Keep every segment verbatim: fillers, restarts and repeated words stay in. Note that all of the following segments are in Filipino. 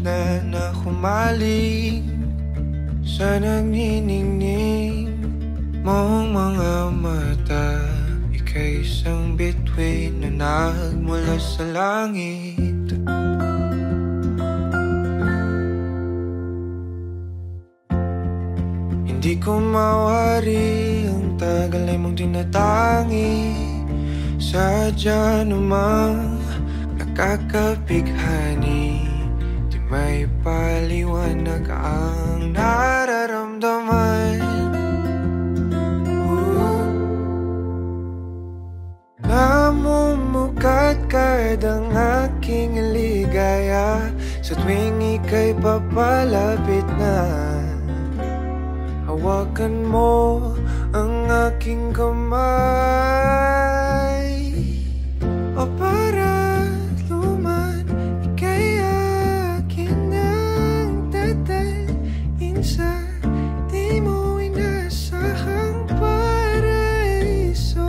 gitna na humaling sa nagniningning mong mga mata. Ika'y isang bituin na nagmula sa langit. Hindi ko mawari ang tagal ay mong tinatangi. Sadya namang nakakapighani, di may paliwanag ang nararamdaman. Namumukat kadang aking ligaya sa tuwing ika'y papalapit na. Hawakan mo ang aking kamay, o para luman ika'y akin ang tatalin sa di mo inasahang paraiso.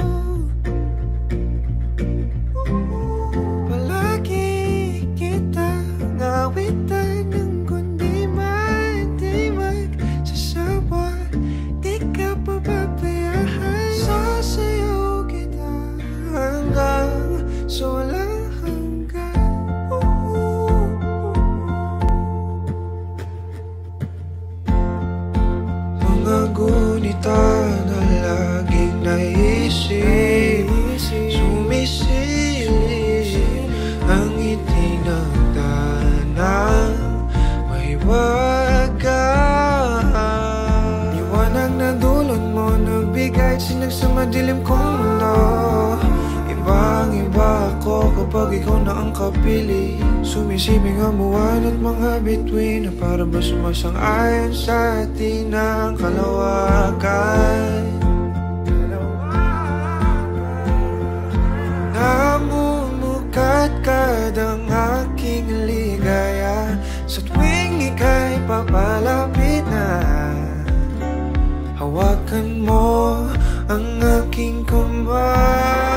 Palagi kita ngawitan ng kundi man di magsasawa. Di ka pababayaan, sasayaw kita hanggang sa walang hanggan. Mga gunita na laging naisip, sumisilip ang ngiti ng tanang may wagang. Liwanag na dulot mo nagbigay sinag sa madilim kong mundo. Ibang iba ako kapag ikaw na ang kapili. Sumisibing ang buwan at mga bituin na para ba sumasang-ayon sa atin ang kalawakan. Namumukat kadang aking ligaya sa tuwing ika'y papalapit na. Hawakan mo ang aking kamay,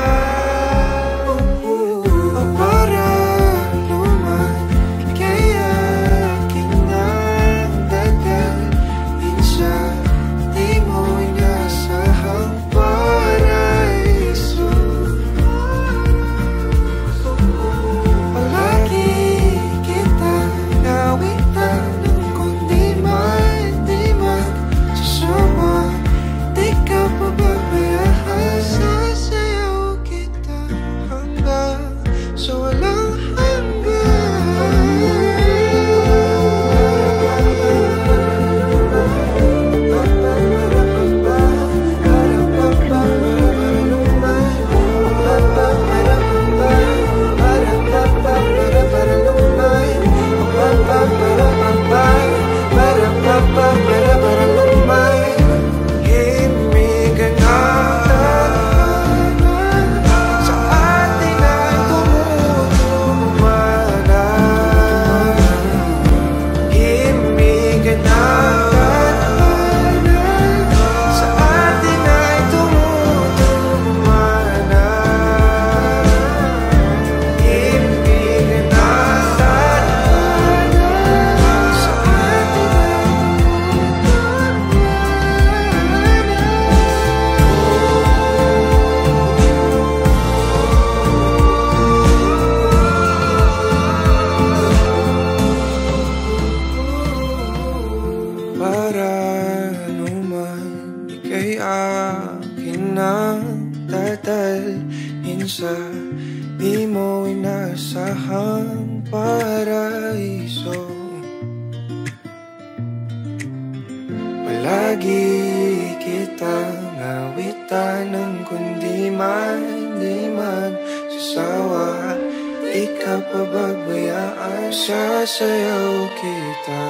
o para luman ika'y aking nang dadalhin sa di mo inasahang paraiso. Palagi kita nawitan ng kundi man di magsasawa. Di ka pababayaan, sasayaw kita hanggang sa walang sa di mo inasahang paraiso. Palagi kitang awitan ng kundi man di magsasawa. Di ka pababayaan, sasayaw kita.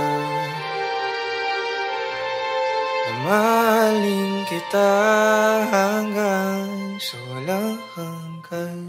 Mahalin kita hanggang sa walang hanggan.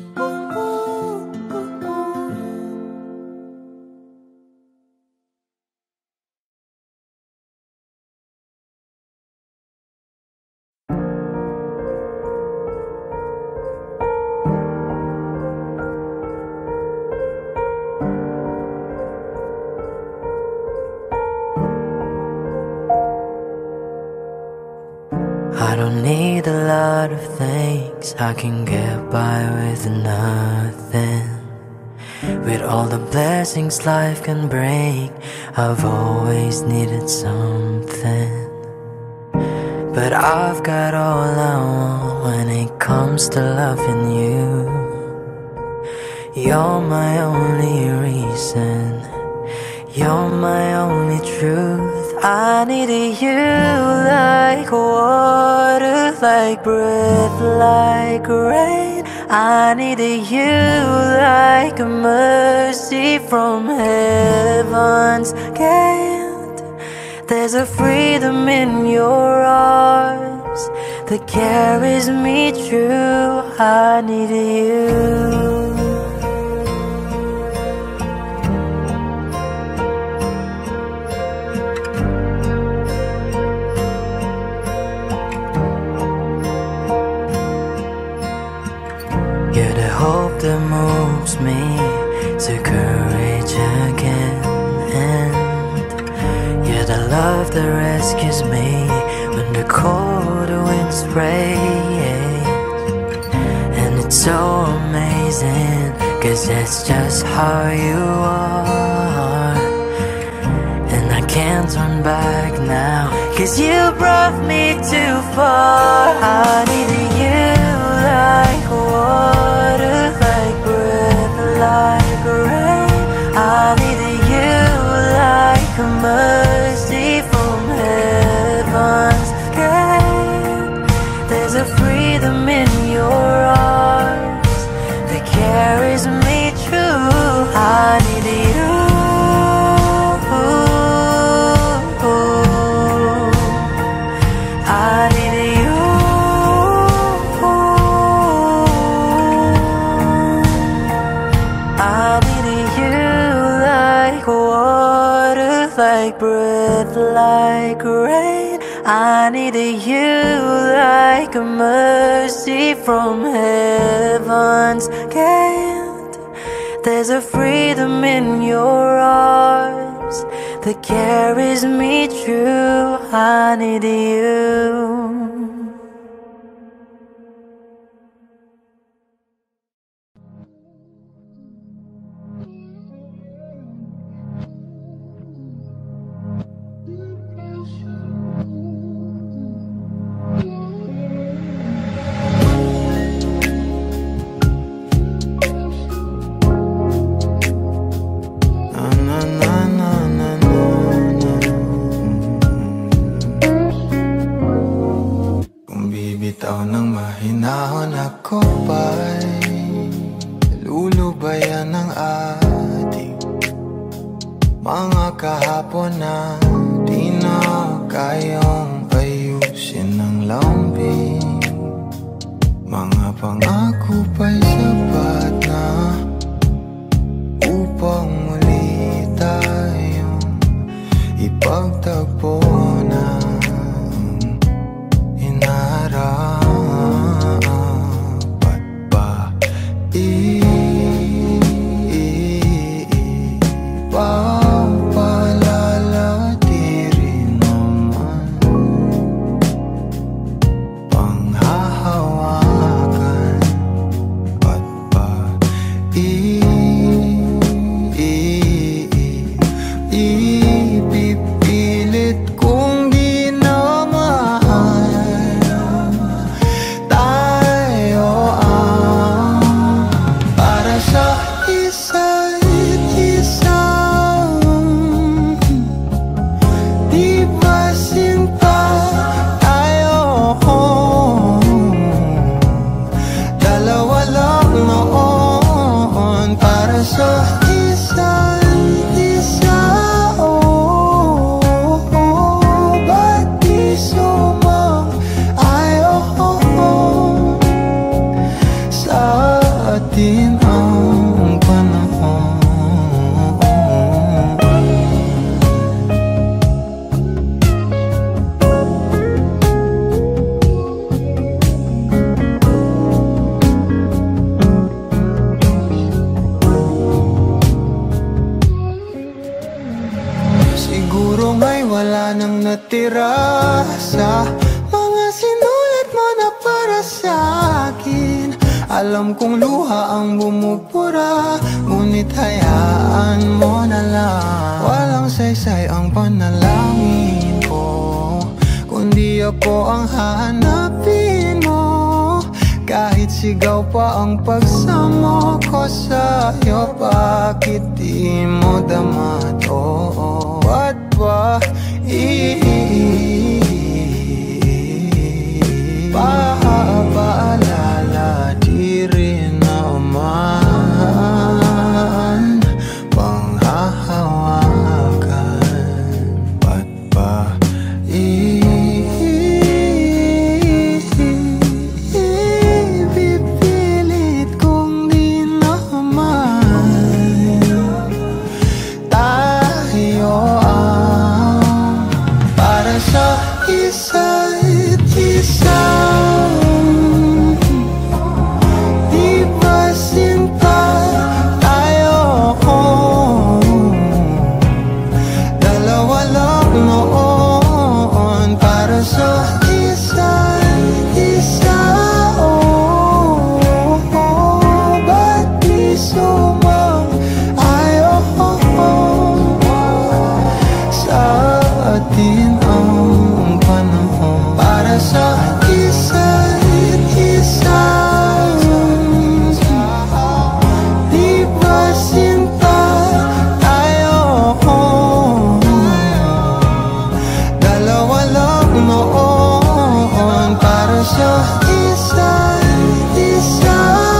don't need a lot of things, I can get by with nothing. With all the blessings life can bring, I've always needed something. But I've got all I want when it comes to loving you. You're my only reason, you're my only truth. I needed you like water, like breath, like rain. I needed you like a mercy from heaven's gate. There's a freedom in your arms that carries me through. I needed you. You're the hope that moves me to courage again, and you're the love that rescues me when the cold winds rain. And it's so amazing, cause that's just how you are. And I can't turn back now, cause you brought me too far. I needed you like water, like breath, like rain. I needed you like a mercy from heaven's gate. There's a freedom in your arms that carries me through. I needed you. I needed you. I needed you like water, like breath, like rain. I needed you like a mercy from heaven's gate. There's a freedom in your arms that carries me through. I need you. Bitaw ng mahinahon ako ba'y lulubayan ng ating mga kahapon na di na kayang ayusin ng lambing. Mga pangako ba'y sapat na upang muli tayong ipagtagpo na dapat ba ipagpalalati rin naman panghahawakan? Ba't ba ipipilit kung di na mahal tayo ang para sa isa't isa? Di ba sinta tayo? Dalawa lang noon para sa isa't isa. Ba't di sumang-ayon sa atin ang panahon? Siguro nga'y wala nang natira sa mga sinulat sa'kin. Alam kong luha ang bumupura, ngunit hayaan mo na lang. Walang saysay ang panalangin ko, kundi ako ang hahanapin mo. Kahit sigaw pa ang pagsamo ko sa'yo, bakit di mo dama to? Ba't ba paalala di rin naman panghahawakan? Ba't ba ipipilit kong di naman tayo ang para sa isa't isa? Di ba sinta tayo? Dalawa lang noon para sa isa't isa. Oh, ba't di sumang-ayon sa atin ang panahon para sa isa't isa? Di ba sinta tayo? Dalawa lang noon para sa isa't isa.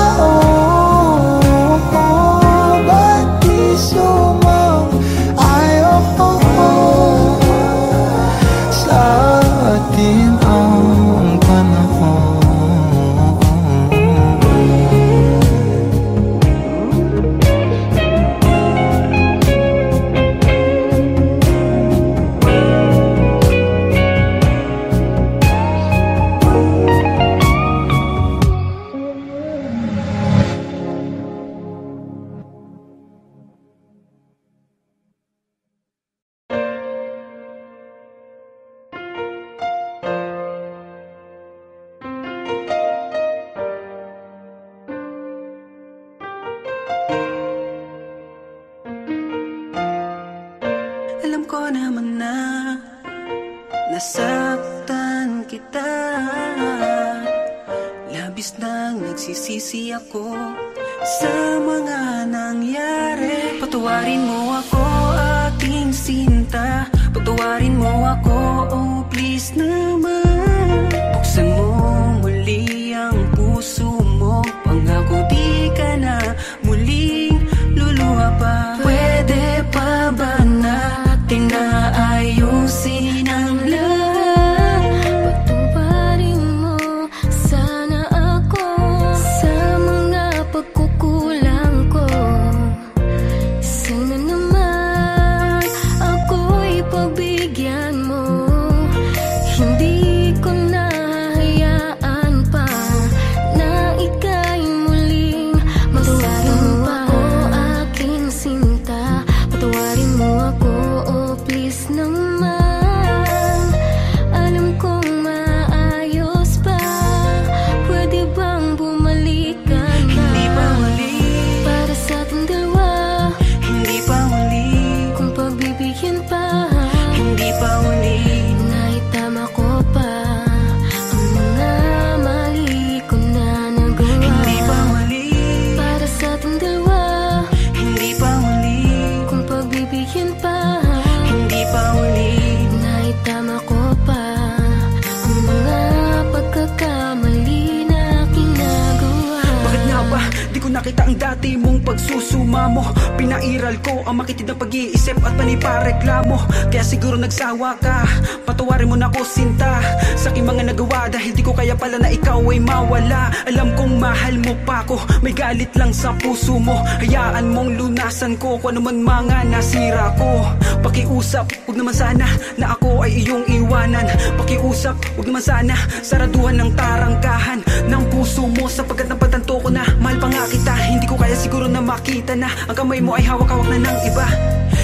Oh, ba't di sumang-ayon sa atin ang panahon? Alam ko naman na nasaktan kita, labis nang nagsisisi ako sa mga nangyari. Patawarin mo ako, aking sinta. Patawarin mo ako, oh please naman. Buksan mo muli ang puso mo, pangako di ka na muling luluha pa. Pwede pa ba natin na ayusin ang lahat? Patawarin mo sana ako sa mga pagkukulang ko. Sana naman ako'y pagbigyan mo. Hindi ko nahahayaan pa na ika'y muling masaktan pa. Aking sinta, patawarin mo ako, oh please naman. Alam kong maayos pa, pwede bang bumalik ka na? Hindi pa huli, Para sa ating dalawa, hindi pa huli, kung pagbibigyan pa, hindi pa huli. naitama ko pa ang mga mali ko na nagawa. Hindi pa huli, Para sa ating dalawa, hindi pa huli, kung pagbibigyan pa, hindi pa huli. naitama ko pa ang mga pagkakamali na ginagawa. Bakit nga ba di ko nakita ang dati mong pagsusuma mo? Pinairal ko ang makitid ng pag-iisip at panipareklamo. Kaya siguro nagsawa ka, patawarin mo na ako sinta sa aking mga nagawa, dahil di ko kaya pala na ikaw ay mawala. Alam kong mahal mo pa ako, may galit lang sa puso mo. Hayaan mong lunasan ko kung ano man mga nasira ko. Pakiusap, huwag naman sana na ako ay iyong iwanan. Pakiusap, huwag naman sana saraduhan ng tarangkahan ng puso mo, sapagkat napatanto ko na mahal pa nga kita. Hindi ko kaya siguro na makita na ang kamay mo ay hawak-hawak na ng iba.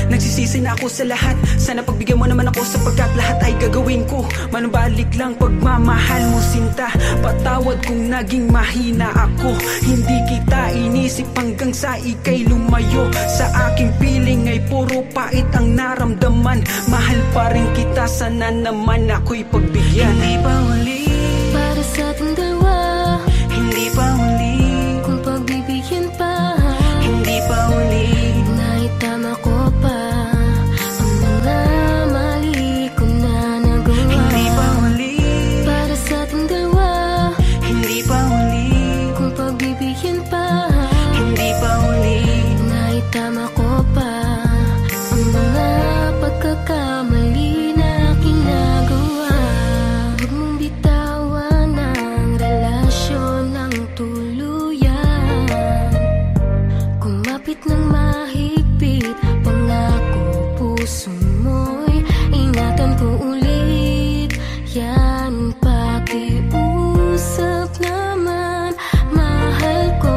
Nagsisisi na ako sa lahat. Sana pagbigyan mo naman ako sapagkat lahat ay gagawin ko. Manumbalik lang pagmamahal mo sinta. Patawad kung naging mahina ako. Hindi kita inisip hanggang sa ika'y lumayo. Sa aking piling ay puro pait ang naramdaman. Mahal pa rin kita, sana naman ako'y pagbigyan. Hindi pa huli para sa ating dalawa. Hindi pa huli kung pagbibigyan pa. Hindi pa huli naitama ko pa ang mga mali ko na nagawa. Hindi pa huli para sa ating dalawa. Hindi pa huli kung pagbibigyan pa. Hindi pa huli naitama ko pa ang mga pagkakamali na aking nagawa. Huwag mong bitawan ang relasyon ng tuluyan. Kumapit ng mahigpit, pangako puso mo'y ingatan ko ulit. Yan pakiusap naman, mahal ko.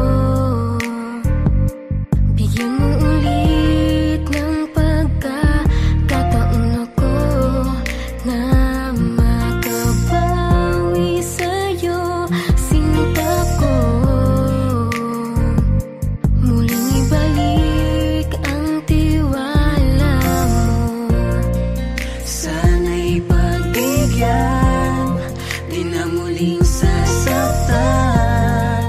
Bigyan mo ulit ng pagkakataon ako na makabawi sa'yo, sinta ko. Muling ibalik ang tiwala mo. Sana'y pagbigyan, di na muling sasaktan.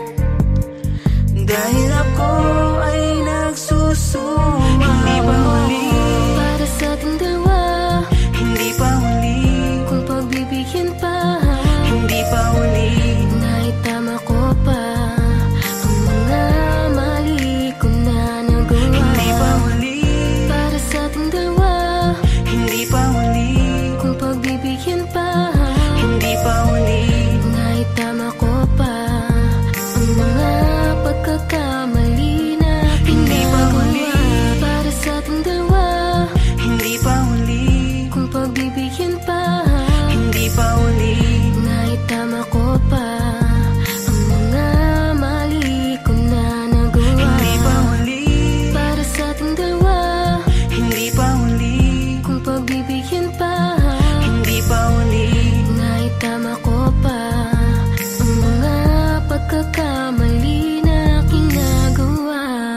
Dahil ako ay nagsusuma. Hindi pa huli Para sa ating dalawa, Hindi pa huli kung pagbibigyan pa. Hindi pa huli Naitama ko pa ang mga mali ko na nagawa. Hindi pa huli Para sa ating dalawa, Hindi pa huli kung pagbibigyan pa. Hindi pa huli Naitama ko pa ang mga pagkakamali na aking Hindi pa huli nagawa. Para sa ating dalawa, Hindi pa huli kung pagbibigyan pa. Hindi pa huli Naitama ko pa ang mga mali ko na nagawa. Hindi pa huli Para sa ating dalawa, Hindi pa huli kung pagbibigyan pa. Hindi pa huli Naitama ko pa ang mga pagkakamali na aking nagawa.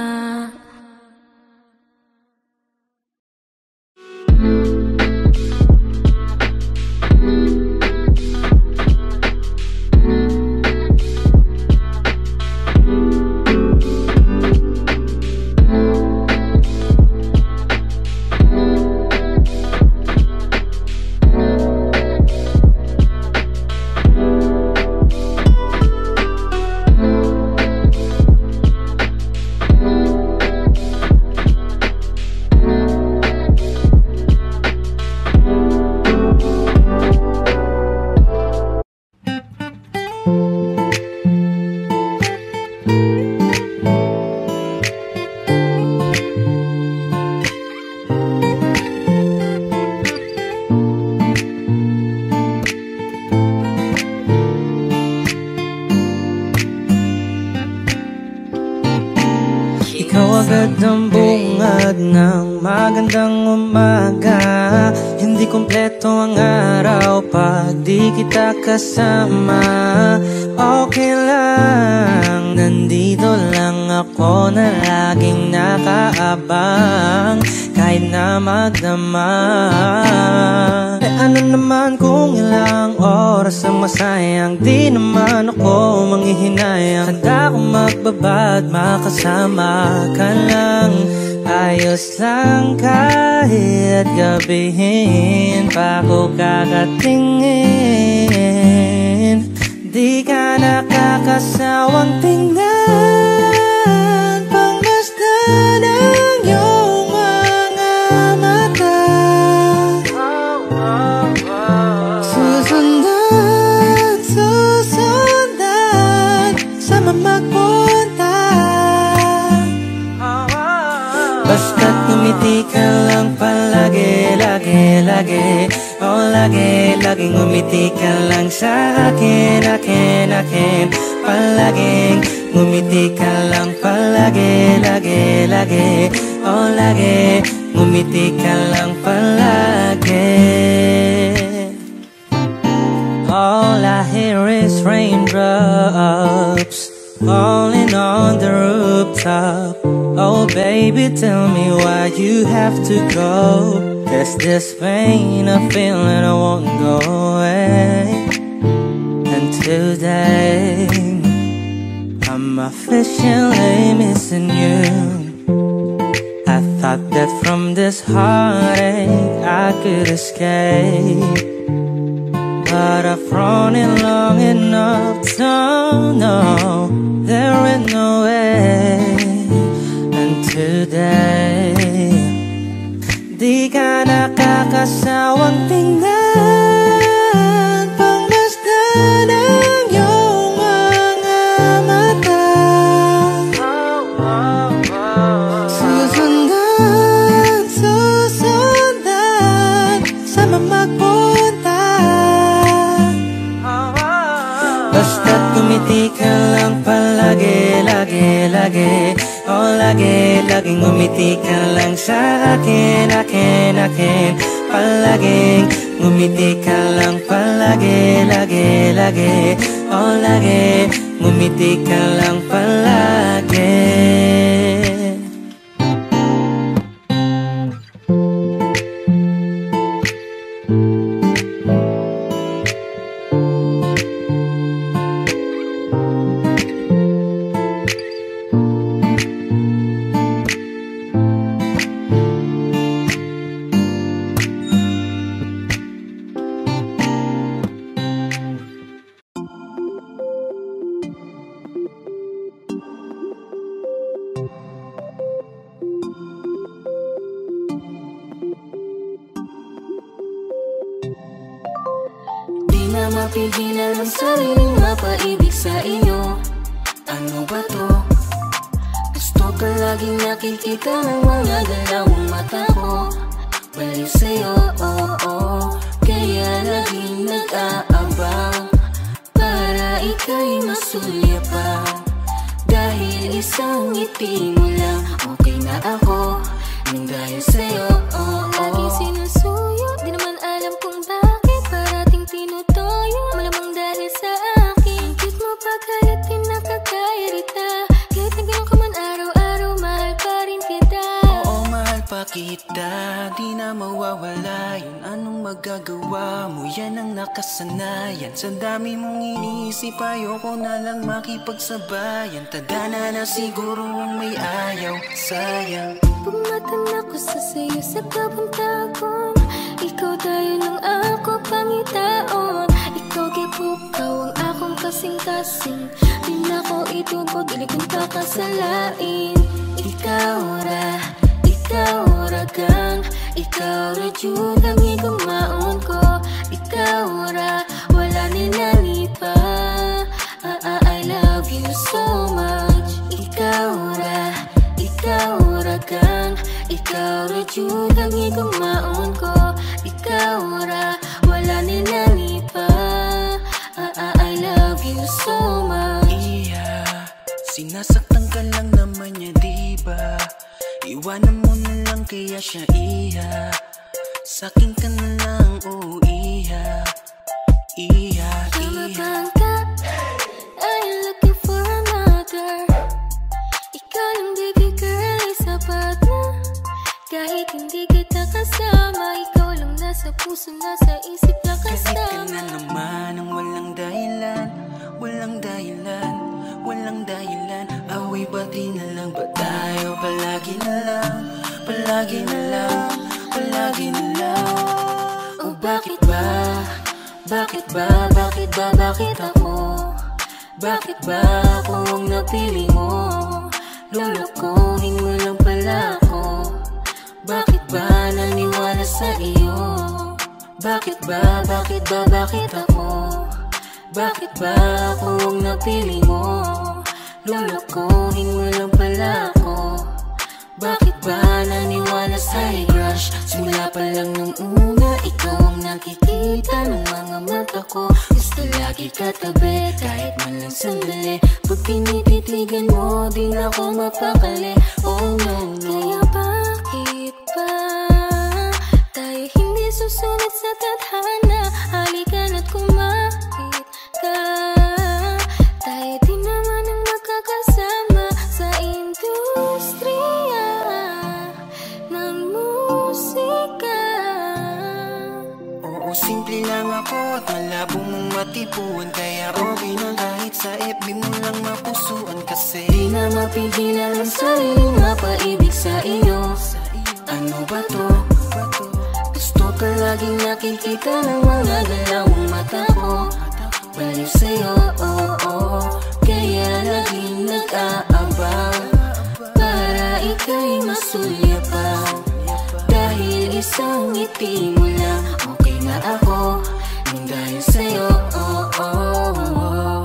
Ikaw agad ang bungad ng magandang umaga. Hindi kumpleto ang araw pag di kita kasama. Okay lang, nandito lang ako na laging nakaabang kahit na magdama. Eh ano naman kung ilang oras ang masayang, di naman ako manghihinayang. Handa akong magbabad, makasama ka lang. Ayos lang kahit gabihin pa ko kakatingin. Di ka nakakasawang tingnan, pangmasdan ang iyong mga mata. Susundan, susundan, sama magpunta. Basta't ngumiti ka lang palagi, lagi, lagi. Oh, lagi, laging ngumiti ka lang sa akin, akin, akin. palaging ngumiti ka lang palagi, lagi, lagi. Oh, lagi, ngumiti ka lang palagi. All I hear is raindrops falling on the rooftop. Oh baby, tell me why you have to go. There's this pain I feel and I won't go away. And today I'm officially missing you. I thought that from this heartache I could escape, but I've run it long enough to know there ain't no way. And today, di ka nakakasawang tingnan, pangmasdan ang iyong mga mata. Susundan, susundan, sama magpunta. Basta't ngumiti ka lang palagi, lagi, lagi. Oh, lagi, laging ngumiti ka lang sa akin, akin, akin. Palaging ngumiti ka lang palagi, lagi, lagi. Oh, lagi, ngumiti ka lang palagi. Mapigilan ang sariling mapaibig sa iyo. Ano ba to? Gusto ka laging nakikita ng mga dalawang mata ko. Baliw sa'yo, oh, oh. Kaya laging nag-aabang para ika'y masulyapan. Dahil isang ngiti mo lang, okay na ako. Nang dahil sa'yo, oh, oh. Laging sinusuyo, di naman alam kung bakit parating tinutoyo. Malamang dahil sa akin, cute mo pa kahit pinakakairita. Kahit naging ka man araw-araw, mahal pa rin kita. Oo, mahal pa kita, di na mawawala yun. Anong magagawa mo, yan ang nakasanayan. Sa dami mong iniisip, ayoko na lang makipagsabayan. Tadhana na siguro ang may ayaw, sayang. Pumatan ako sa sayo sa kapuntakon. Ikaw tayo nang ako pangitaon. Ikaw gipukaw ang akong kasing-kasing. Di na ko itubod, dili kong kakasalain. Ikaw ra, ikaw ra gang. Ikaw ra jud ang igumaon ko. Ikaw ra, wala nilani pa. ah, ah, I love you so much. Ikaw ra, ikaw ra gang. Ikaw ra jud ang igumaon ko. Ikaw ra, wala nilani pa. ah, ah, I love you so much. Iya, sinasaktan ka lang naman niya, diba? Iwanan mo na lang kaya siya, iya. Sakin ka na lang, oh iya. Iya, Tama iya. bang ka? I'm looking for another. Ikaw lang baby girl ay sapat na. Kahit hindi kita kasama, ikaw lang nasa puso, nasa isip na Kahit ka kasama. na naman ang walang dahilan, walang dahilan, walang dahilan. Away bati na lang ba tayo? Palagi na lang, palagi na lang, palagi na lang. Oh bakit ba? Bakit ba? Bakit ba? Bakit ako? Bakit ba ako ang napili mo? Lulukuhin mo lang pala ako. Bakit ba naniwala sa iyo? Bakit ba? Bakit ba? Bakit ako? Bakit ba ako ang napili mo? Lulukuhin mo lang pala ako. Bakit ba naniwala sa'y crush? Simula pa lang nung una, ikaw ang akong nakikita ng mga mata ko. Gusto lagi katabi kahit man lang sandali. Pag tinititigan mo, di na ako mapakali. Oh no, no. Kaya bakit ba tayo hindi susunod sa tadhana? Halika na't kumapit ka. Tayo din naman ang magkakasama sa industriya ng musika. Oo, simple lang ako at malabo mong matipuan. Kaya okay na kahit sa F B mo lang mapusuan. Kasi di na mapigilan ang sariling mapaibig sa iyo. ano ba to? Gusto ka laging nakikita ng mga galawang mata ko. Baliw sa'yo, oh, oh. Kaya laging nag-aabang para ika'y masulyapan. Dahil isang ngiti mo lang, okay na ako. Nang dahil sa'yo, oh, oh, oh.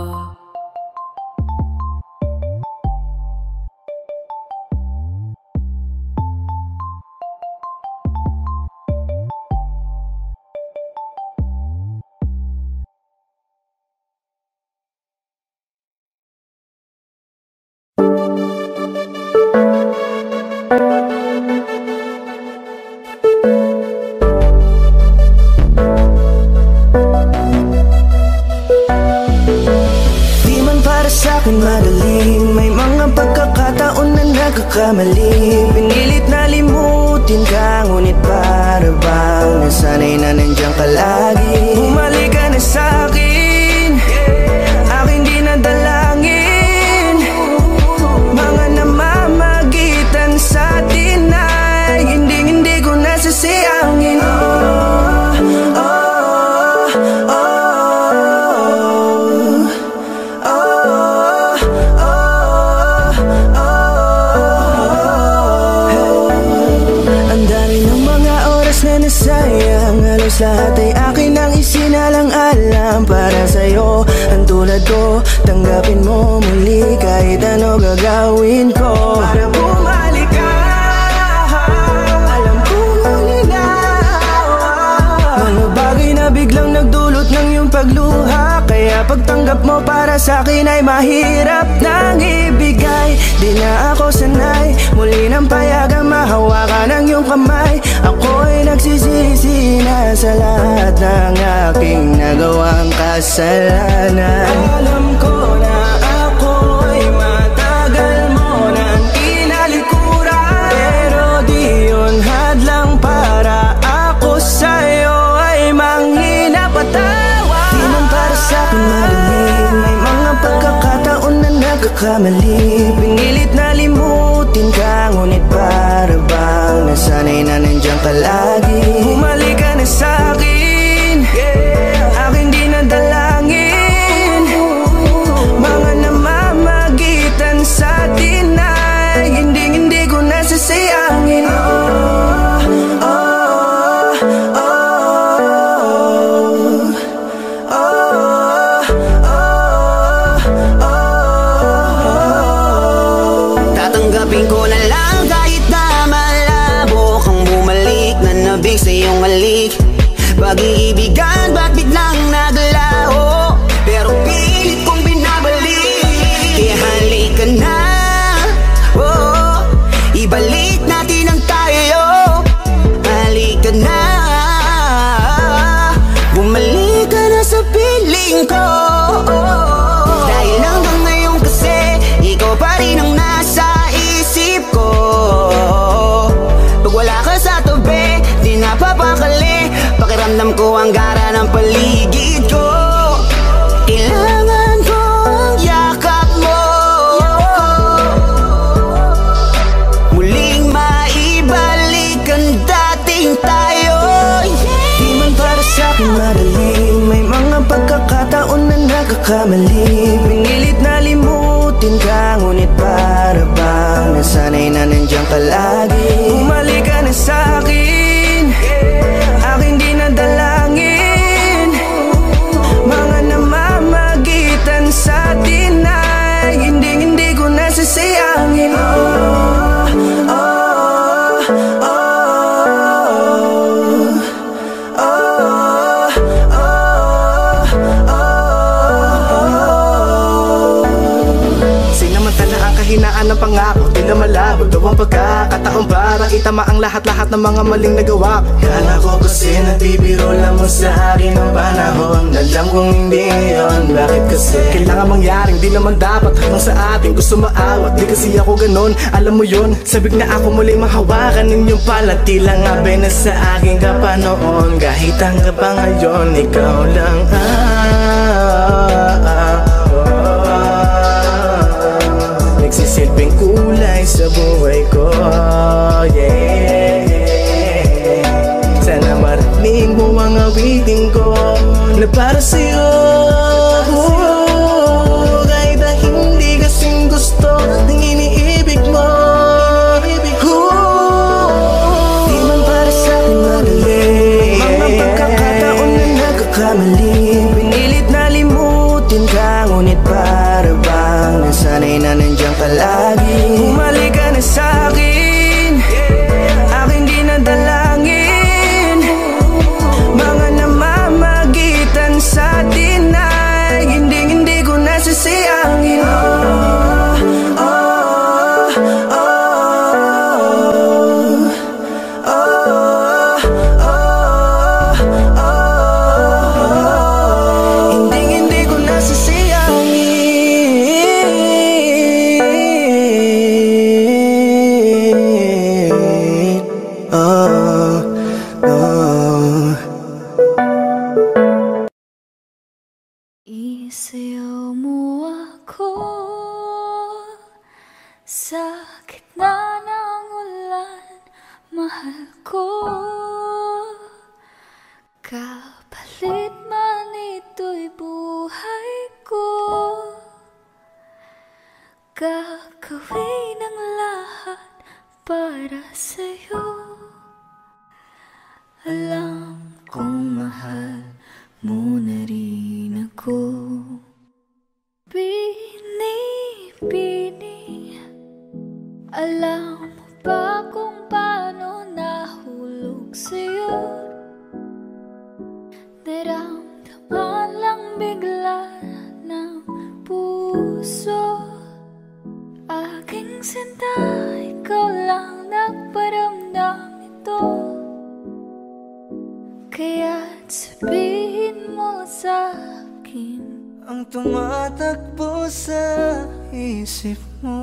Madaling may mga pagkakataon na nagkakamali. Pinilit na limutin ka, ngunit para bang nasanay na nandiyan ka lagi. Bumalik ka na sa'kin, aking dinadalangin. Mga namamagitan sa atin ay hindi-hindi ko nasasayangin. Oh, oh, oh, oh. Sayang, halos lahat ay akin ang isinalang-alam para sa'yo. Ang tulad ko, tanggapin mo muli kahit ano gagawin ko para bumalik ka. Alam kong malinaw mga bagay na biglang nagdulot ng iyong pagluha. Kaya pagtanggap mo para sa'kin ay mahirap nang ibigay. Di na ako sanay muli ng payagang mahawakan ang iyong kamay. Ako'y nagsisisi na sa lahat ng aking nagawang kasalanan. Alam ko na ako'y matagal mo nang tinalikuran, pero di yun hadlang para ako sa'yo ay manghina patawa. Di man para sa'kin madaling, may mga pagkakataon na nagkakamali. Pinilit na limutin ka, ngunit para bang nasanay na nandiyan ka lagi. Bumalik ka na sa'kin, aking dinadalangin. Mga namamagitan sa atin ay hindi-hindi ko nasasayangin. Oh, oh, oh, oh, oh, oh. Tatanggapin ko na lang kahit na malabo kang bumalik na nabig sa iyong halik. Pag-iibigan ba't biglang naglaho, pero pilit kong binabalik. Kaya halika na, oh, ibalik natin ang tayo. Halika na, bumalik ka na sa piling ko. Dahil hanggang ngayon kasi ikaw pa rin ang nasa isip ko. Pag wala ka sa tabi, di napapakali. Pakiramdam ko ang gara ng paligid ko. Kailangan ko ang yakap mo, muling maibalik ang dating tayo. Di man para sa'kin madaling, may mga pagkakataon na nagkakamali. Pinilit na limutin ka, ngunit para bang nasanay na nandiyan ka lagi. Bumalik ka na sa'kin, aking dinadalangin. Mga namamagitan sa atin ay hindi-hindi ko nasasayangin. Oh, oh, oh, oh, oh. pangako, di na malabo daw ang pagkakataon para itama ang lahat-lahat ng mga maling nagawa ko. Kala ko kasi nabibiro lang mo sa akin ang panahon. Alam kong hindi yun, bakit kasi kailangan mangyaring di naman dapat hanggang sa atin gusto maawat. Di kasi ako ganon, alam mo yun. Sabik na ako muling mahawakan ninyong palat. Tila nga ba na sa akin ka pa noon. Kahit hanggang pa ngayon, ikaw lang ah, ah, ah, oh. Nagsisilbing kulay sa buhay ko, yeah. Sana marinig mo ang awitin ko na para sa'yo, oh. Kahit na hindi kasing gusto ng iniibig mo, oh. Di man para sa'kin madali mga pagkakataon na nagkakamali. Pinilit na limutin ka, ngunit para bang nasanay na nandiyan ka lagi. Bumalik ka na sa'kin, aking di nadalangin. Mga namamagitan sa atin ay hindi-hindi ko nasasayangin. Oh, oh, oh, oh, oh, oh, oh. Hindi-hindi ko nasasayangin. Oh, oh. Isayaw mo ako sa gitna ng ulan, mahal ko. Kapalit man ito'y buhay ko, gagawin ang lahat para sa'yo. Alam kong mahal mo na rin ako. Bini-bini, alam mo ba kung paano nahulog sa'yo? Naramdaman lang bigla ng puso. Aking sinta, ikaw lang nagparamdam ito. Kaya't sabihin mo sa'kin Ang tumatakbo sa isip mo,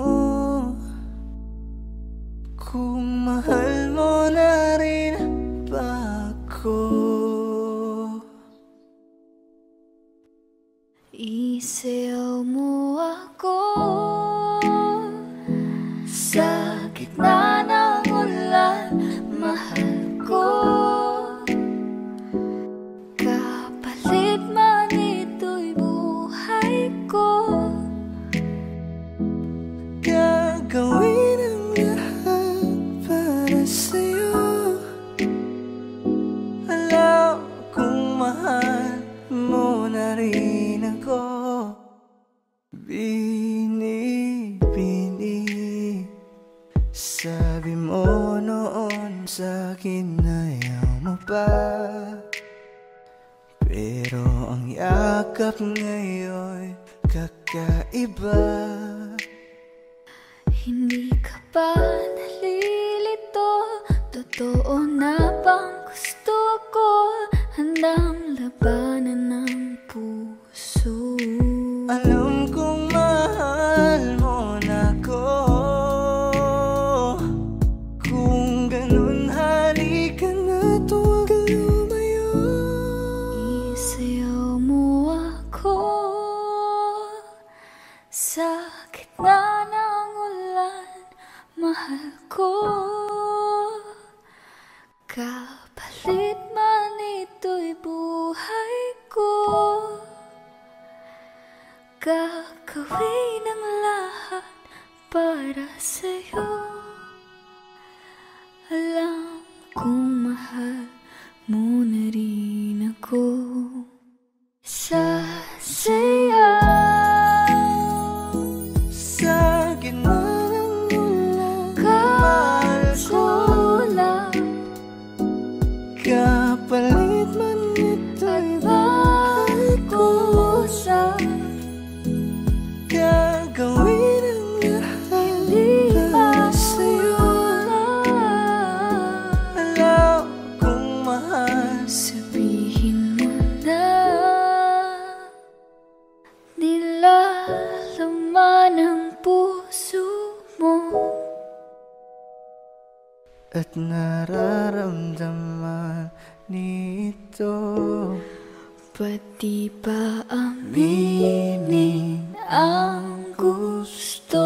kung mahal mo na rin ba ako? Isayaw mo ako sa gitna ng ulan, mahal ko. Kapalit man ito'y buhay ko, Gagawin ang lahat para sa'yo. Alam kong mahal mo na rin ako. Bini-bini, sabi mo noon sa'kin ayaw mo pa. Pero ang yakap ngayon kakaiba. hindi ka pa nalilito. Totoo na bang gusto ko? Handang labanan ng puso. Alam kong mahal mo na ko. Kung ganun, halika na, tuwag lumayo. Isayaw mo ako sa gitna ng ulan, mahal ko. Kapalit man ito'y buhay ko, gagawin ang lahat para sa'yo. Alam kong mahal mo na rin ako. Sasayaw Sa gitna ng ulan, mahal ko lang. kapalit man ito'y buhay ko. Sa Gagawin ang lahat hindi nararamdaman nito. Pati ba aminin ang gusto?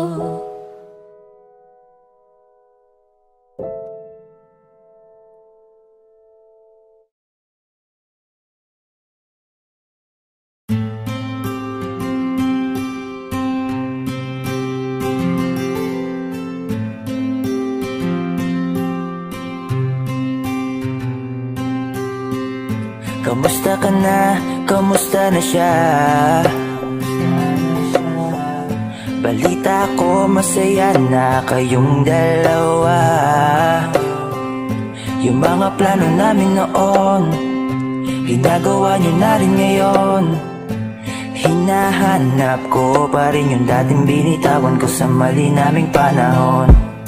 Kamusta ka na? Kamusta na siya? Balita ko masaya na kayong dalawa. Yung mga plano namin noon, ginagawa nyo na rin ngayon. Hinahanap ko pa rin yung dating binitawan ko sa mali naming panahon.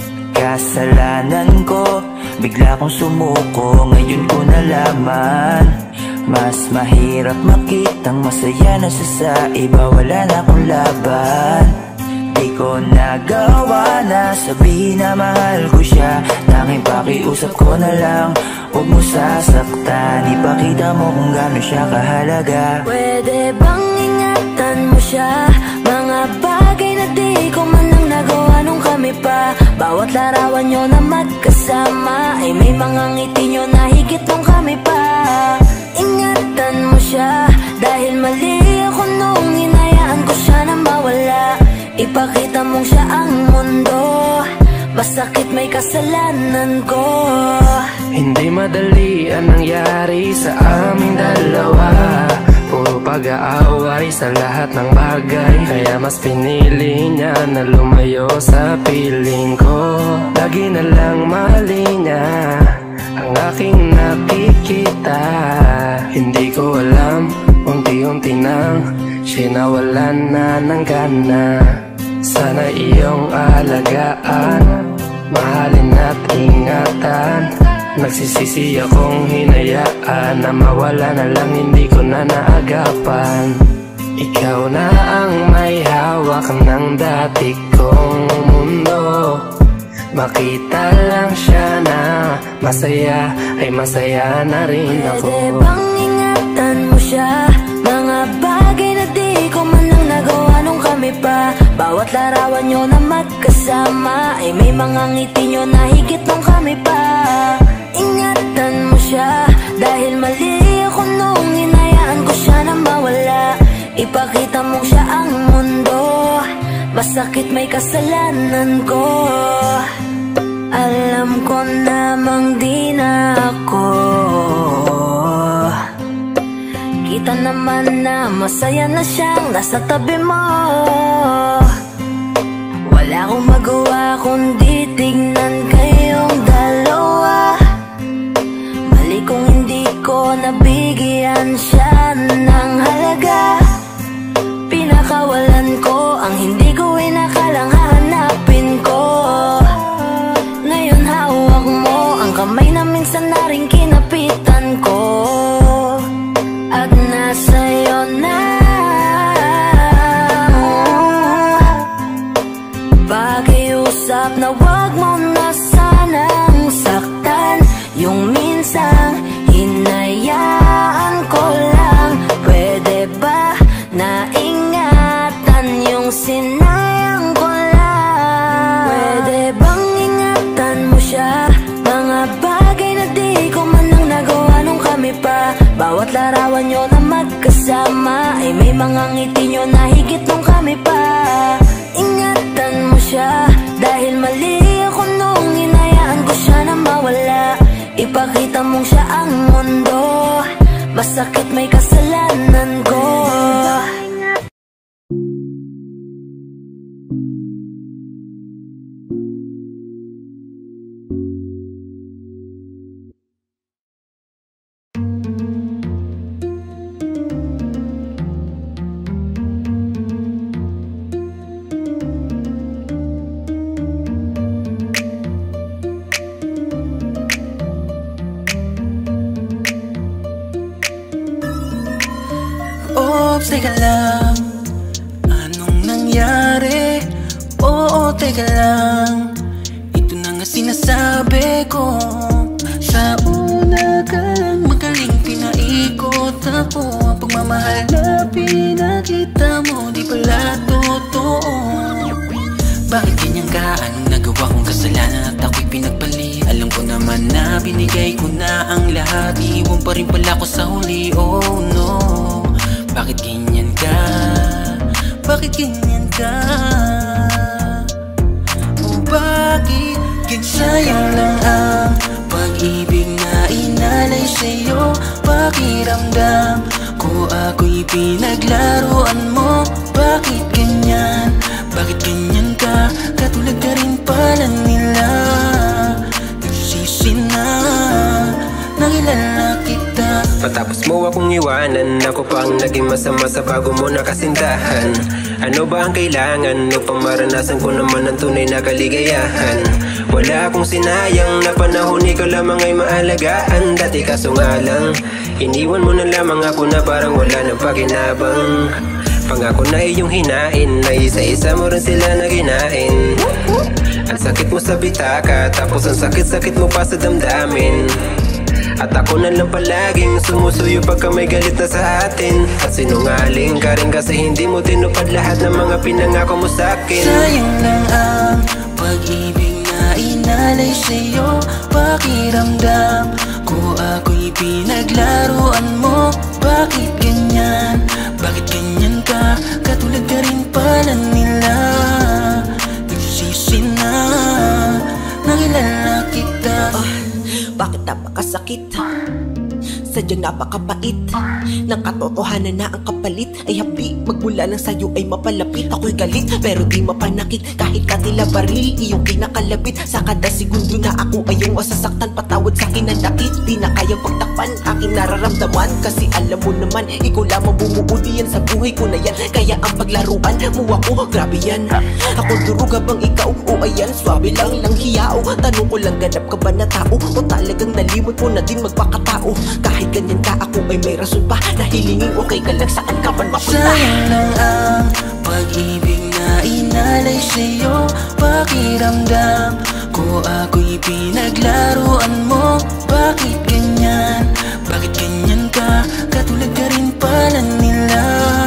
Kasalanan ko, bigla kong sumuko, ngayon ko nalaman. Mas mahirap makitang masaya na siya sa iba, wala na akong laban. Di ko nagawa na sabihin na mahal ko siya. Tanging pakiusap ko na lang, huwag mo sasaktan. Ipakita mo kung gaano siya kahalaga. Pwede bang ingatan mo siya? Mga bagay na di ko man lang nagawa nung kami pa. Bawat larawan nyo na magkasama ay may mga ngiti nyo na higit nung kami pa. Ingatan mo siya, dahil mali ako nung hinayaan ko siya na mawala. Ipakita mong siya ang mundo, masakit may kasalanan ko. Hindi madali ang nangyari sa aming dalawa. Puro pag-aaway sa lahat ng bagay, kaya mas pinili niya na lumayo sa piling ko. Lagi na lang mali niya ang aking nakikita. Hindi ko alam, unti-unti nang siya nawalan na ng gana. Sana iyong alagaan, mahalin at ingatan. Nagsisisi akong hinayaan na mawala na lang, hindi ko na naagapan. Ikaw na ang may hawak ng dati kong mundo. Makita lang siya na masaya, ay masaya na rin ako. Pwede bang ingatan mo siya? Mga bagay na di ko man lang nagawa nung kami pa. Bawat larawan nyo na magkasama ay may mga ngiti nyo na higit nung kami pa. Ingatan mo siya, dahil mali ako nung hinayaan ko siya na mawala. Ipakita mong siya ang mundo, masakit may kasalanan ko. Alam ko namang di na ako. Kita naman na masaya na siyang nasa tabi mo. Wala akong magawa kundi tignan kayong dalawa. Mali kung hindi ko nabigyan siya ng halaga. Pinakawalan ko ang hindi ko inakalang hahanapin ko. Ngayon hawak mo ang kamay na minsan na rin kinapitan ko. At nasa'yo na pakiusap na wag mo na sanang saktan. Yung minsang hinayaan ko lang. Pwede ba na ingatan yung sinayang ko lang? Pwede bang ingatan mo siya? Mga bagay na di ko man lang nagawa nung kami pa. Bawat larawan nyo na magkasama ay may mga ngiti nyo na higit nung kami pa. Ingatan mo siya, dahil mali ako nung hinayaan ko siya na mawala. Ipakita mong siya ang mundo, masakit may kasalanan ko. Oops, teka lang, anong nangyari? Oo, teka lang, ito na nga sinasabi ko. ako. Ang pagmamahal na pinakita mo di pala totoo. Bakit ganyan ka? Anong nagawa kong kasalanan at ako'y pinagpalit? Alam ko naman na binigay ko na ang lahat, iwan pa rin pala ko sa huli. Oh no, bakit ganyan ka? Bakit ganyan ka? Oh bakit ganyan? Sayang lang ang pag-ibig na inalay sa'yo. Pakiramdam ko ako'y pinaglaruan mo. Bakit ganyan? Bakit ganyan ka? Katulad ka rin pala nila. Nagsisi na, nakilala kita. Patapos mo akong iwanan, ako pa ang naging masama sa bago mo nakasintahan. Ano ba ang kailangan upang maranasan ko naman ang tunay na kaligayahan? Wala akong sinayang na panahon, ikaw lamang ay maalagaan. Dati kaso nga lang, iniwan mo na lamang ako na parang wala nang pakinabang. Pangako na iyong hinain, na isa-isa mo rin sila na ginain. Ang sakit mo sa bitaka, tapos ang sakit-sakit mo pa sa damdamin. At ako na lang palaging sumusuyo pagka may galit na sa atin. At sinungaling ka rin kasi hindi mo tinupad lahat ng mga pinangako mo sa'kin. Sayang lang ang pag-ibig na inalay sa'yo. Pakiramdam ko ako'y pinaglaruan mo. Bakit ganyan? Bakit ganyan ka? Katulad ka rin pala nila. Nagsisi na, nakilala kita. Oh, bakit napakasakit? Sadyang napakabait ng katotohanan na ang kapalit ay hapi. Magmula lang sa'yo ay mapalapit. Ako'y galit pero di mapanakit. Kahit katila baril, iyong kinakalabit. Sa kada segundo na ako ay iyong masasaktan. Patawad sa'kin ang dakit, di na kayang pagtakpan aking nararamdaman. Kasi alam mo naman, ikaw lamang bumuo diyan sa buhay ko na yan. Kaya ang paglaruan mo ako, grabe yan. Ako duruga bang ikaw? O ayan, swabe lang lang hiyao. Tanong ko lang, ganap ka ba na tao? O talagang nalimot mo na din magpakatao? Kahit ganyan ka, ako ay may rason pa na hilingin okay ka lang, saan ka man mapunta. Sayang lang ang pag-ibig na inalay sa'yo. Pakiramdam ko ako'y pinaglaruan mo. Bakit ganyan? Bakit ganyan ka? Katulad ka rin pala nila.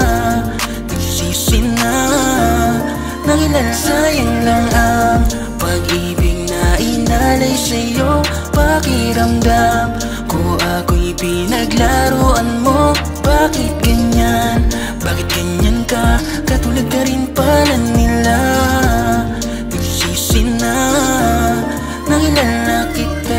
Nagsisi na, nakilala. Sayang lang ang pag-ibig na inalay sa'yo. Pakiramdam ko ako'y pinaglaruan mo. Bakit ganyan? Bakit ganyan ka? Katulad ka rin pala nila. Nagsisi na, nakilala kita.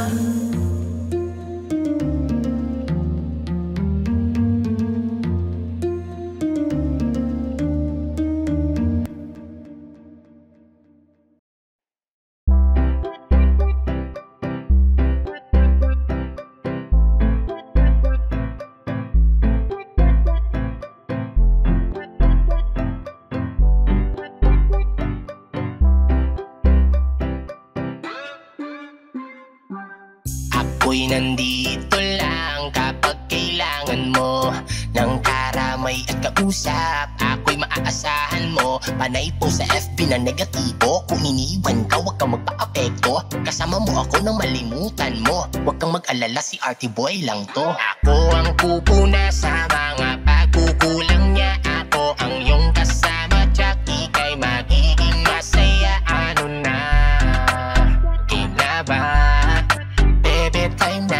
Ako'y nandito lang kapag kailangan mo ng karamay at kausap. Ako'y maaasahan mo. Panay po sa F B na negatibo. Kung iniwan ka, huwag kang magpa-apekto. Kasama mo ako nang malimutan mo. Huwag kang mag-alala, si Artie Boy lang to. Ako ang pupuna sa mga pagkukulang niya. Ako ang iyong kasama, Jack. Ika'y magiging masaya. Ano na? Game na ba? Baby, time na.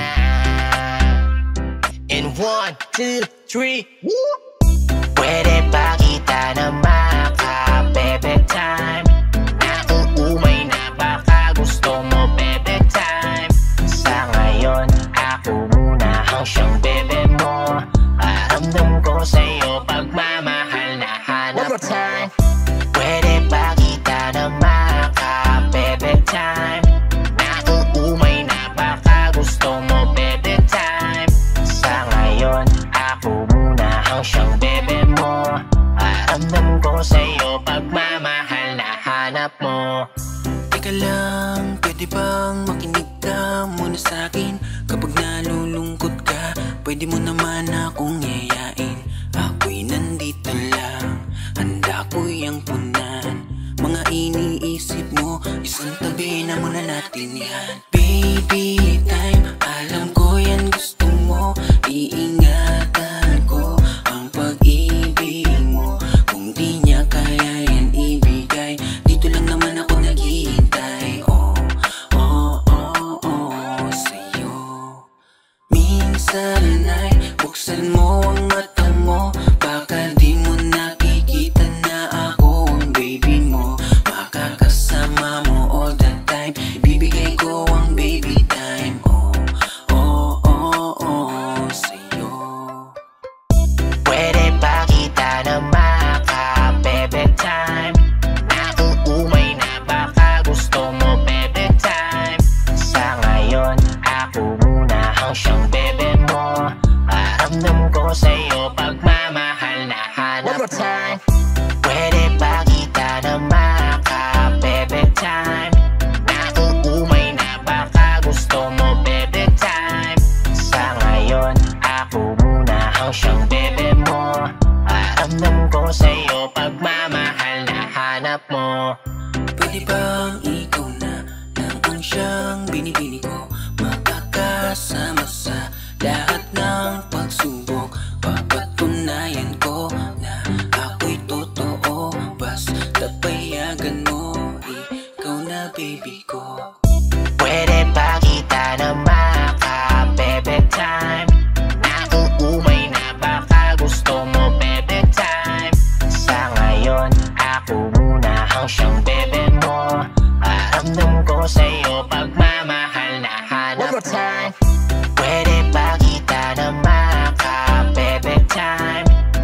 And one, two, three, woo! Pwede ba kita na maka-baby time? Nauumay na baka gusto mo baby time. Sa ngayon, ako muna ang siyang bebe mo. Paramdam ko sa'yo pagmamahal na hanap time. Pwede ba kita na maka-baby time? Nauumay na baka gusto mo baby time. Sa ngayon, ako muna ang siyang bebe mo. Paramdam ko sa'yo pagmamahal na hanap mo. Teka lang, pwede bang makinig ka muna sa'kin? Kapag nalulungkot ka, pwede mo naman akong yayain. Ako'y nandito lang, handa ko'y ang punan. Mga iniisip mo, isang tabi na muna natin yan. Baby time, alam ko yan gusto mo. Iingatan sana'y buksan mo ang mata mo. Baka di mo nakikita na ako ang baby mo. Makakasama mo all the time, ibibigay ko ang baby time. Oh, oh, oh, oh, sa'yo. Pwede ba kita na maka-bebe time? Nauumay na baka gusto mo bebe time. Sa ngayon, ako muna ang siyang bebe mo. Paramdam ko sa'yo pagmamahal na hanap time. Pwede ba kita na maka-bebe time? Nauumay na baka gusto mo bebe time. Sa ngayon, ako muna ang siyang bebe mo. Paramdam ko sa'yo pagmamahal na hanap mo. Pwede bang ikaw na lang ang siyang binibini ko? Makakasama sa lahat ng pagsubok. Papatunayan ko na ako'y totoo. Basta't payagan mo, ikaw na baby ko. Pwede ba kita na maka-bebe time? Nauumay na baka gusto mo bebe time. Sa ngayon, ako muna ang siyang bebe mo. Paramdam ko sa'yo pagmamahal na hanap time. Pwede ba kita na maka-bebe time?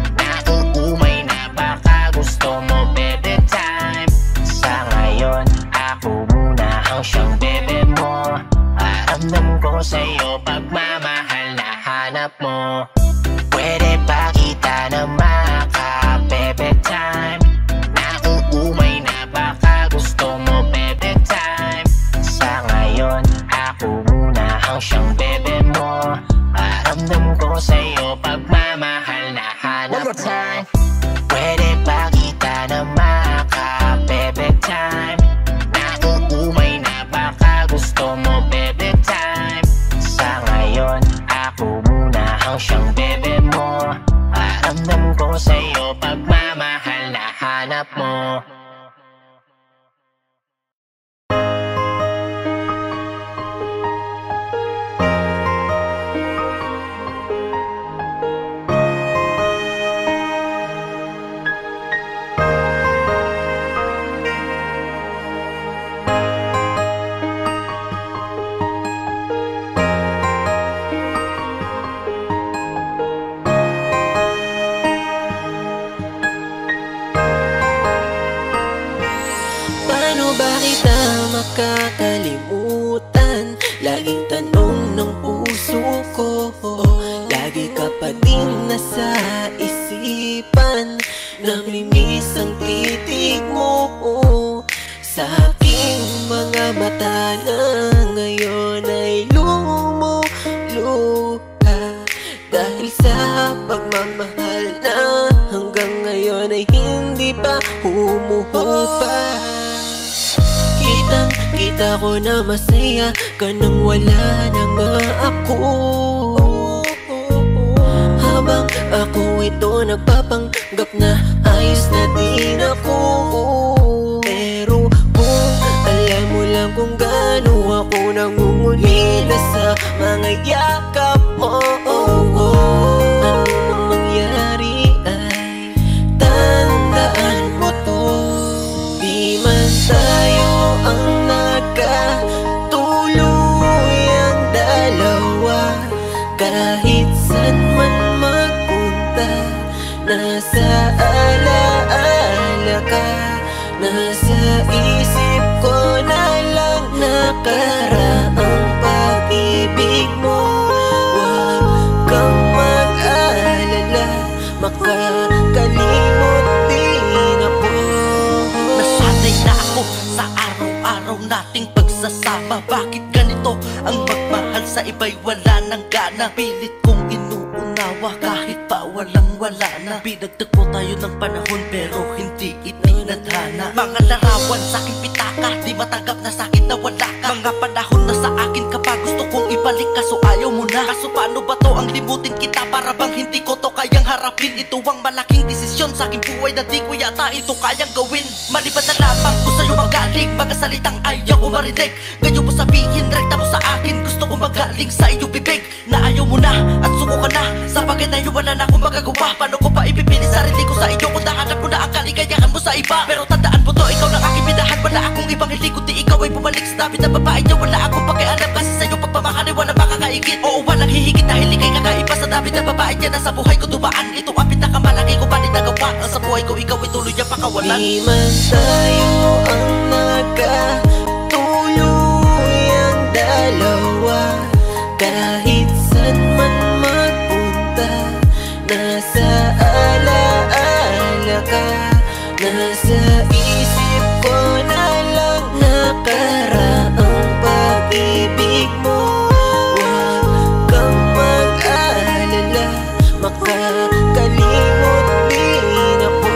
Nauumay na baka gusto mo bebe time. Sa ngayon, ako muna ang siyang bebe mo. Paramdam ko sa'yo pagmamahal na hanap mo. Pwede ba kita na maka-bebe time? Nauumay na baka gusto mo bebe time. Sa ngayon, ako muna ang siyang bebe mo. Paramdam ko sa'yo pagmamahal na hanap time. Pwede ba kita na maka-bebe time? Nauumay na baka gusto mo bebe time. Sa ngayon, ako muna ang siyang bebe mo. Paramdam ko sa'yo pagmamahal na hanap mo. Kakalimutan, laging tanong ng puso ko. Lagi ka pa din nasa isipan, namimiss ang titig mo sa aking mga mata na ngayon ay lumuluha. Dahil sa pagmamahal na hanggang ngayon ay hindi pa humuhupa. Kitang kita ko na masaya ka nang wala na nga ako. Habang ako ito nagpapanggap na ayos na din ako. Pero kung alam mo lang kung gaano ako nangungulila sa mga yakap mo, ano mang mangyari ay tandaan mo to. Di man tayo ang nagkatuluyang dalawa, kahit saan man magpunta, nasa alaala ka. Nasa isip ko na lang nakaraang pag-ibig mo. Huwag kang mag-alala, makakalimot din ako. Nasanay na ako sa araw-araw nating pagsasama. Bakit ganito ang magmahal sa iba'y wala ng gana? Pilit kong inuunawa dalawa kahit pa walang wala na. Pinagtagpo tayo ng panahon pero hindi itinadhana. Mga larawan sa aking pitaka, di matanggap na sa akin na wala ka. Mga panahon na sa akin ka pa, gusto kong ibalik kaso ayaw mo na. Kaso paano ba to ang limutin kita, para bang hindi ko to kayang harapin. Ito ang malaking desisyon sa aking buhay na di ko yata ito kayang gawin. Maliban na lamang ko sa'yo magaling, mga salitang ayaw ko marinig. Ngayon mo sabihin, rekta mo sa akin, gusto ko magaling sa iyong bibig. Na ayaw mo na at suko ka na sa bagay na yun, wala na akong magagawa. Paano ko pa ipipili sarili ko sa iyo kung nahanap mo na ang kaligayahan mo sa iba? Pero tandaan mo to, ikaw lang aking minahan, wala akong ibang hindi kundi ikaw ay bumalik sa tabi na babae niya. Wala akong pakialam kasi sa iyong pagmamahal ay walang makakaigit. Oo, walang hihigit dahil ikay kakaiba sa tabi na babae niya na sa buhay ko dumaan. Ito ang pinakamalaki ko pa rin nagawa, ang sa buhay ko ikaw ay tuloy ang pakawalan. Di man tayo ang nagkatuluyang dalawa, kahit saan man magpunta, nasa alaala ka, nasa isip ko na lang nakaraang pag-ibig mo. Huwag kang mag-alala, makakalimot din ako.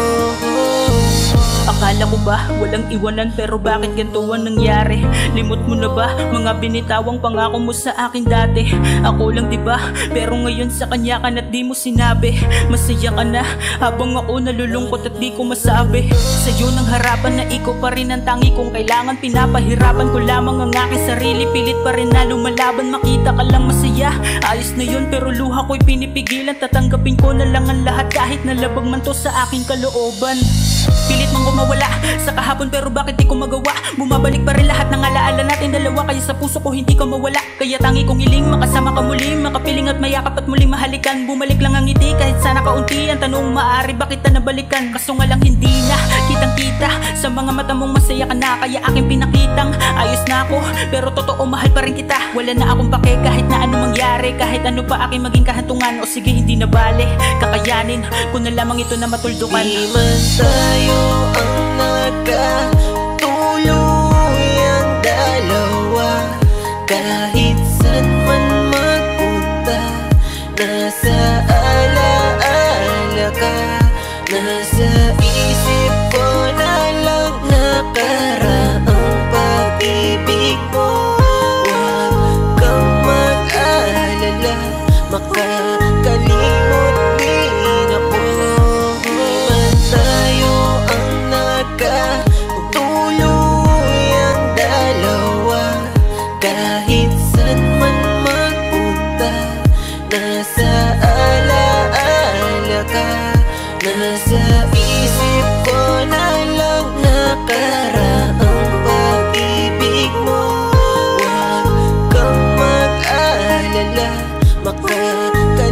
Akala ko ba walang iwanan, pero bakit ganito ang nangyari? Limot mo na ba mga binitawang pangako mo sa akin dati? Ako lang diba, pero ngayon sa kanya ka na't di mo sinabi. Masaya ka na habang ako nalulungkot at di ko masabi. Sa'yo ng harapan na ikaw pa rin ang tangi kong kailangan. Pinapahirapan ko lamang ang aking sarili, pilit pa rin na lumalaban. Makita ka lang masaya, ayos na yun, pero luha ko'y pinipigilan. Tatanggapin ko na lang ang lahat kahit nalabag man to sa aking kalooban. Pilit mang kumawala sa kahapon, pero bakit di ko magawa? Bumabalik pa rin lahat ng alaala natin dalawa, kaya sa puso ko hindi ka mawala. Kaya tangi kong hiling makasama ka muli, makapiling at mayakap at muling mahalikan. Bumalik lang ang ngiti kahit sana kaunti. Ang tanong maaari bakit na nabalikan? Kaso nga lang hindi na kitang kita sa mga mata mong masaya ka na, kaya aking pinakitang ayos na ako, pero totoo mahal pa rin kita. Wala na akong pake kahit na ano mangyari, kahit ano pa aking maging kahantungan. O sige hindi na bale, kakayanin ko na lamang ito na matuldukan. Di man tayo ang nagkatuluyang dalawa, kahit saan man magpunta, nasa alaala ka, nasa isip ko na lang nakaraang pag-ibig mo. Huwag kang mag-alala, makakalimot din ako. Di man tayo ang nagkatuluyang dalawa, kahit saan man magpunta, nasa alaala ka, nasa isip ko na lang nakaraang pag-ibig mo. Huwag kang mag-alala, makakalimot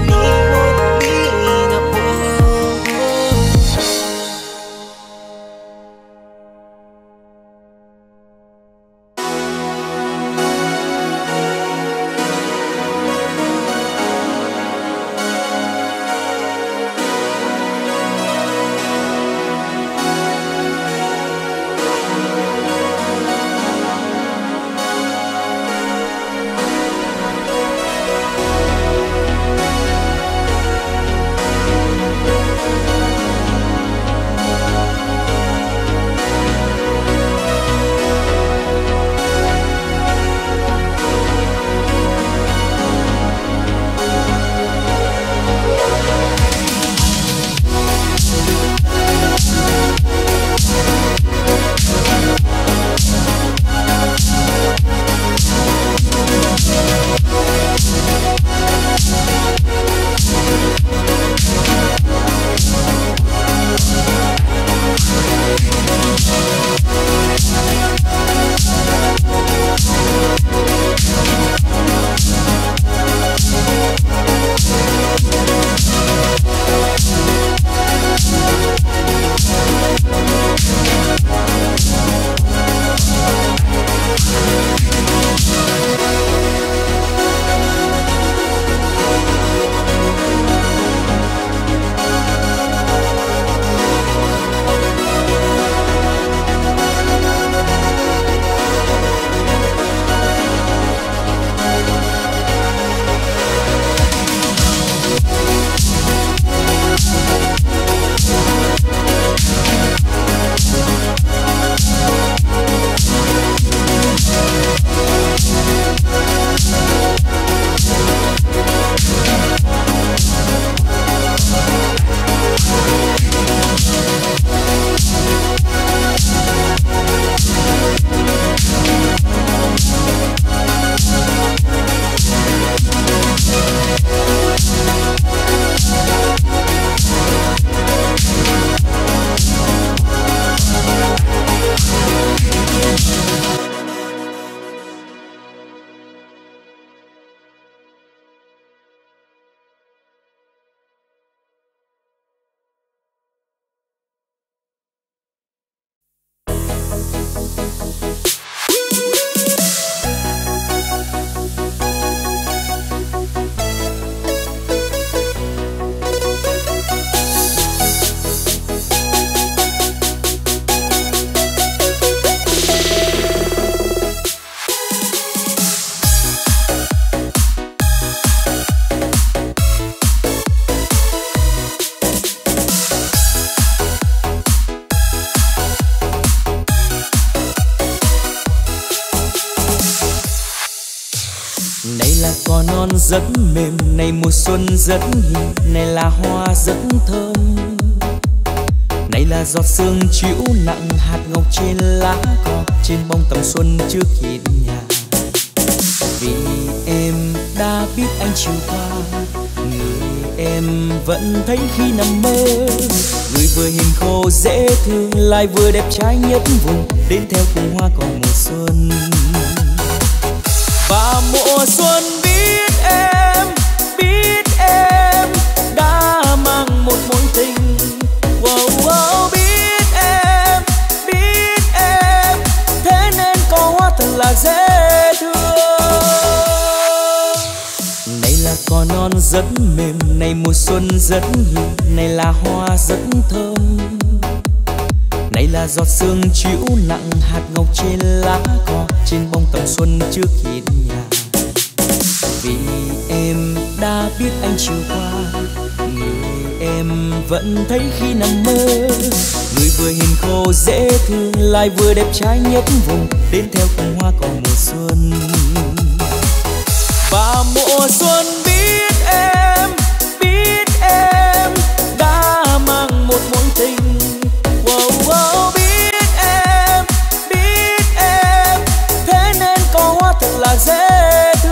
rất mềm, này mùa xuân rất hiền, này là hoa rất thơm, này là giọt sương chịu nặng hạt ngọc trên lá cỏ, trên bông tầm xuân trước hiên nhà. Vì em đã biết anh chiều qua, người em vẫn thấy khi nằm mơ, người vừa hiền khô dễ thương lại vừa đẹp trai nhất vùng, đến theo cùng hoa cỏ mùa xuân. Và mùa xuân biết em, biết em đã mang một mối tình. Wow, wow, biết em, biết em, thế nên có hoa thật là dễ thương. Này là cỏ non rất mềm, này mùa xuân rất hiền, này là hoa rất thơm, này là giọt sương chịu nặng hạt ngọc trên lá cỏ, trên bông tầm xuân trước hiên nhà. Vì em đã biết anh chiều qua, người em vẫn thấy khi nằm mơ, người vừa hiền khô dễ thương lại vừa đẹp trai nhất vùng, đến theo cùng hoa cỏ mùa xuân. Và mùa xuân biết em, biết em đã mang một mối tình. Wow, wow, biết em, biết em, thế nên có hoa thật là dễ thương.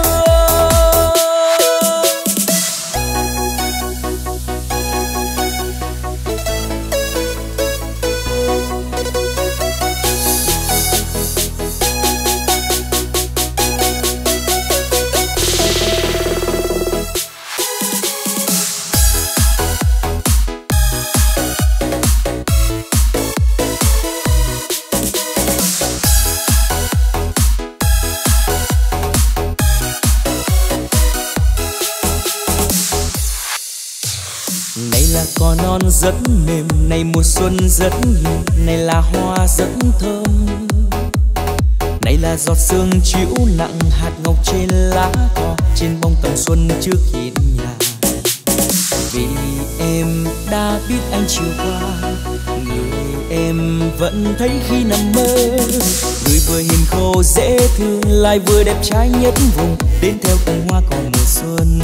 Cỏ non rất mềm, này mùa xuân rất hiền, này là hoa rất thơm, này là giọt sương chịu nặng hạt ngọc trên lá cỏ, trên bông tầm xuân trước hiên nhà. Vì em đã biết anh chiều qua, người em vẫn thấy khi nằm mơ, người vừa hiền khô dễ thương lại vừa đẹp trai nhất vùng, đến theo cùng hoa cỏ mùa xuân.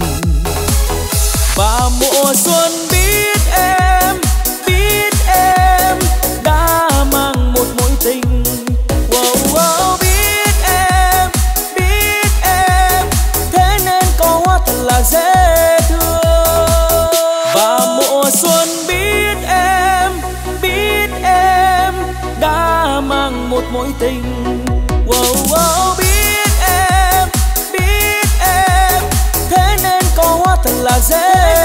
Và mùa xuân biết em, biết em đã mang một mối tình. Wow, wow, biết em, biết em, thế nên có hoa thật là dễ thương. Và mùa xuân biết em, biết em đã mang một mối tình. Wow, wow, biết em, biết em, thế nên có hoa thật là dễ thương.